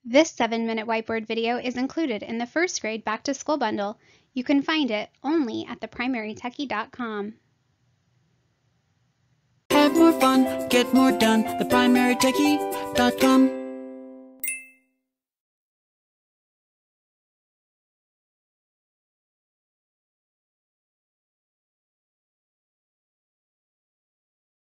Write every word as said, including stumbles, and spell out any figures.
This seven minute whiteboard video is included in the first grade Back to School bundle. You can find it only at the primary techie dot com. Have more fun, get more done, the primary techie dot com.